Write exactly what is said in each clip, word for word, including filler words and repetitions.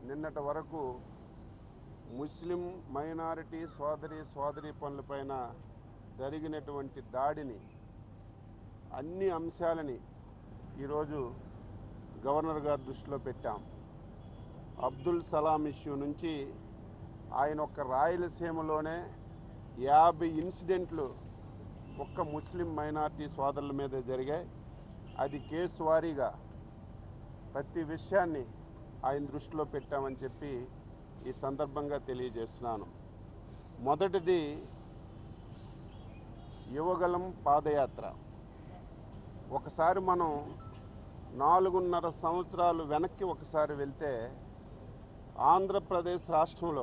నిన్నటి వరకు ముస్లిం మైనారిటీ సోదరి సోదరీ పనులపైన జరిగినటువంటి దాడిని అన్ని అంశాలని ఈరోజు గవర్నర్ గారి దృష్టిలో పెట్టాం. అబ్దుల్ సలాం ఇష్యూ నుంచి ఆయన ఒక్క రాయలసీమలోనే యాభై ఇన్సిడెంట్లు ఒక్క ముస్లిం మైనారిటీ సోదరుల మీద జరిగాయి. అది కేసు వారీగా ప్రతి విషయాన్ని ఆయన దృష్టిలో పెట్టామని చెప్పి ఈ సందర్భంగా తెలియజేస్తున్నాను. మొదటిది యువగలం పాదయాత్ర. ఒకసారి మనం నాలుగున్నర సంవత్సరాలు వెనక్కి ఒకసారి వెళ్తే ఆంధ్రప్రదేశ్ రాష్ట్రంలో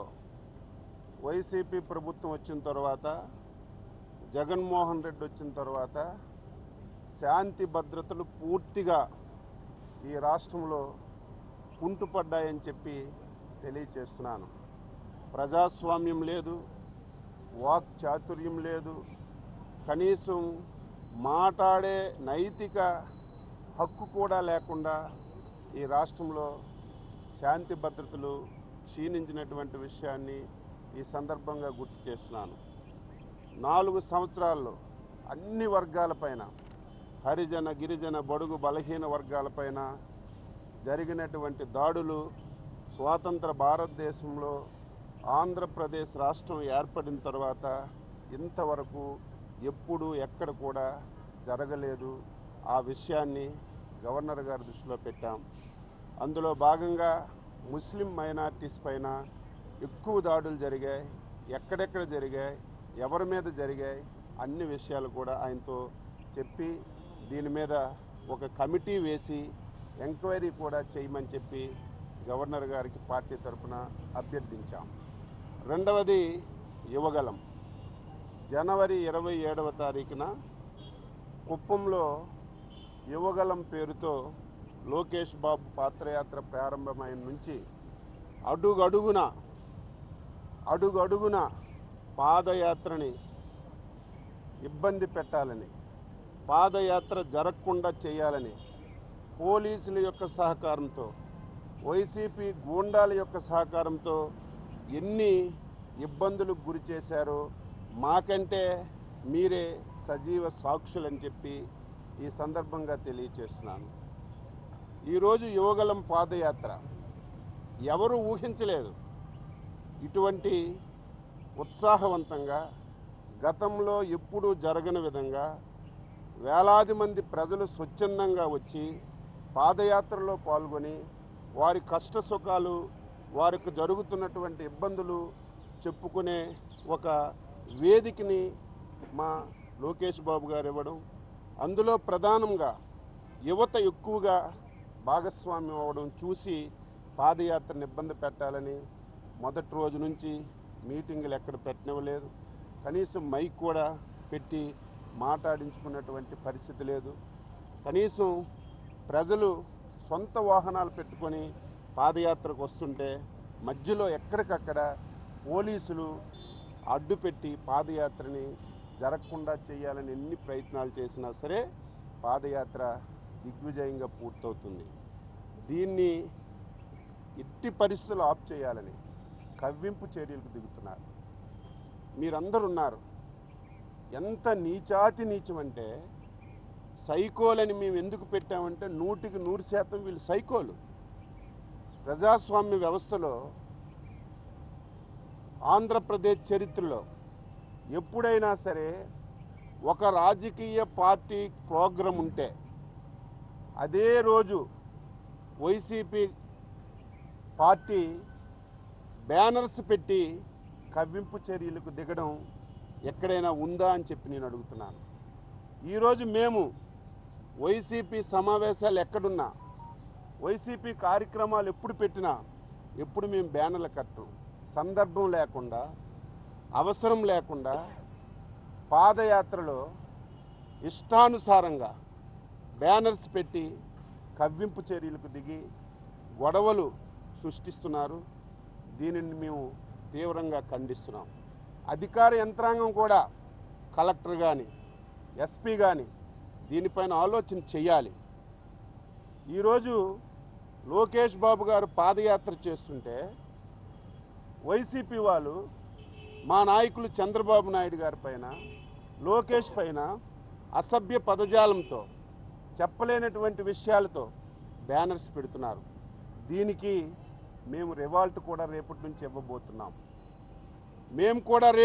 వైసీపీ ప్రభుత్వం వచ్చిన తర్వాత, జగన్మోహన్ రెడ్డి వచ్చిన తర్వాత శాంతి భద్రతలు పూర్తిగా ఈ రాష్ట్రంలో కుంటుపడ్డాయని చెప్పి తెలియచేస్తున్నాను. ప్రజాస్వామ్యం లేదు, వాక్ చాతుర్యం లేదు, కనీసం మాట్లాడే నైతిక హక్కు కూడా లేకుండా ఈ రాష్ట్రంలో శాంతి భద్రతలు క్షీణించినటువంటి విషయాన్ని ఈ సందర్భంగా గుర్తు చేస్తున్నాను. నాలుగు సంవత్సరాల్లో అన్ని వర్గాలపైన, హరిజన గిరిజన బడుగు బలహీన వర్గాలపైన జరిగినటువంటి దాడులు స్వాతంత్ర భారతదేశంలో ఆంధ్రప్రదేశ్ రాష్ట్రం ఏర్పడిన తర్వాత ఇంతవరకు ఎప్పుడు ఎక్కడ కూడా జరగలేదు. ఆ విషయాన్ని గవర్నర్ గారి దృష్టిలో పెట్టాం. అందులో భాగంగా ముస్లిం మైనారిటీస్ పైన ఎక్కువ దాడులు జరిగాయి. ఎక్కడెక్కడ జరిగాయి, ఎవరి మీద జరిగాయి, అన్ని విషయాలు కూడా ఆయనతో చెప్పి దీని మీద ఒక కమిటీ వేసి ఎంక్వైరీ కూడా చేయమని చెప్పి గవర్నర్ గారికి పార్టీ తరఫున అభ్యర్థించాం. రెండవది యువగలం. జనవరి ఇరవై ఏడవ తారీఖున కుప్పంలో యువగలం పేరుతో లోకేష్ బాబు పాత్రయాత్ర ప్రారంభమైన నుంచి అడుగడుగున అడుగడుగున పాదయాత్రని ఇబ్బంది పెట్టాలని, పాదయాత్ర జరగకుండా చేయాలని పోలీసుల యొక్క సహకారంతో, వైసీపీ గూండాల యొక్క సహకారంతో ఎన్ని ఇబ్బందులకు గురి చేశారో మాకంటే మీరే సజీవ సాక్షులని చెప్పి ఈ సందర్భంగా తెలియచేస్తున్నాను. ఈరోజు యువగలం పాదయాత్ర ఎవరు ఊహించలేదు. ఇటువంటి ఉత్సాహవంతంగా గతంలో ఎప్పుడూ జరగని విధంగా వేలాది మంది ప్రజలు స్వచ్ఛందంగా వచ్చి పాదయాత్రలో పాల్గొని వారి కష్ట సుఖాలు, వారికి జరుగుతున్నటువంటి ఇబ్బందులు చెప్పుకునే ఒక వేదికని మా లోకేష్ బాబు గారు ఇవ్వడం, అందులో ప్రధానంగా యువత ఎక్కువగా భాగస్వామ్యం అవ్వడం చూసి పాదయాత్రను ఇబ్బంది పెట్టాలని మొదటి రోజు నుంచి మీటింగులు ఎక్కడ పెట్టనివ్వలేదు. కనీసం మైక్ కూడా పెట్టి మాట్లాడించుకున్నటువంటి పరిస్థితి లేదు. కనీసం ప్రజలు సొంత వాహనాలు పెట్టుకొని పాదయాత్రకు వస్తుంటే మధ్యలో ఎక్కడికక్కడ పోలీసులు అడ్డుపెట్టి పాదయాత్రని జరగకుండా చేయాలని ఎన్ని ప్రయత్నాలు చేసినా సరే పాదయాత్ర దిగ్విజయంగా పూర్తవుతుంది. దీన్ని ఎట్టి పరిస్థితులు ఆఫ్ చేయాలని కవ్వింపు చర్యలకు దిగుతున్నారు. మీరందరూ ఉన్నారు. ఎంత నీచాతి నీచం అంటే, సైకోలని మేము ఎందుకు పెట్టామంటే నూటికి నూరు శాతం వీళ్ళు సైకోలు. ప్రజాస్వామ్య వ్యవస్థలో ఆంధ్రప్రదేశ్ చరిత్రలో ఎప్పుడైనా సరే ఒక రాజకీయ పార్టీ ప్రోగ్రాం ఉంటే అదే రోజు వైసీపీ పార్టీ బ్యానర్స్ పెట్టి కవ్వింపు చర్యలకు దిగడం ఎక్కడైనా ఉందా అని చెప్పి నేను అడుగుతున్నాను. ఈరోజు మేము వైసీపీ సమావేశాలు ఎక్కడున్నా, వైసీపీ కార్యక్రమాలు ఎప్పుడు పెట్టినా ఎప్పుడు మేము బ్యానర్లు కట్టం. సందర్భం లేకుండా, అవసరం లేకుండా పాదయాత్రలో ఇష్టానుసారంగా బ్యానర్స్ పెట్టి కవ్వింపు చర్యలకు దిగి గొడవలు సృష్టిస్తున్నారు. దీనిని మేము తీవ్రంగా ఖండిస్తున్నాం. అధికార యంత్రాంగం కూడా, కలెక్టర్ కానీ ఎస్పీ కానీ దీనిపైన ఆలోచన చేయాలి. ఈరోజు లోకేష్ బాబు గారు పాదయాత్ర చేస్తుంటే వైసీపీ వాళ్ళు మా నాయకులు చంద్రబాబు నాయుడు గారి పైన, లోకేష్ పైన అసభ్య పదజాలంతో, చెప్పలేనటువంటి విషయాలతో బ్యానర్స్ పెడుతున్నారు. దీనికి మేము రివాల్ట్ కూడా రేపటి నుంచి ఇవ్వబోతున్నాం. మేము కూడా రేపు